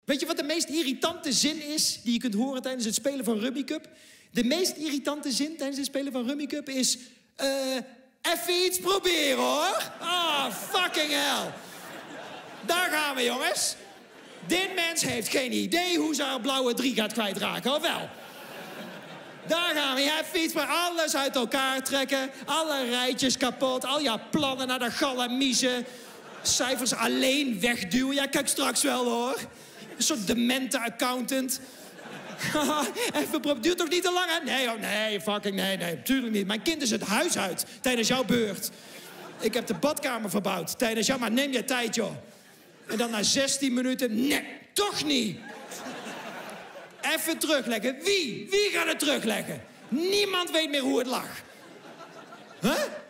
Weet je wat de meest irritante zin is die je kunt horen tijdens het spelen van Rummy Cup? De meest irritante zin tijdens het spelen van Rummy Cup is... even iets proberen, hoor. Ah, fucking hell. Daar gaan we, jongens. Dit mens heeft geen idee hoe ze haar blauwe 3 gaat kwijtraken, of wel? Daar gaan we. Even iets proberen. Alles uit elkaar trekken. Alle rijtjes kapot. Al je plannen naar de galamiezen. Cijfers alleen wegduwen. Ja, kijk straks wel, hoor. Een soort demente accountant. Even proberen. Duurt toch niet te lang, hè? Nee, oh, nee, fucking nee, natuurlijk niet. Mijn kind is het huis uit tijdens jouw beurt. Ik heb de badkamer verbouwd tijdens jou, maar neem je tijd, joh. En dan na 16 minuten, nee, toch niet. Even terugleggen. Wie? Wie gaat het terugleggen? Niemand weet meer hoe het lag. Huh?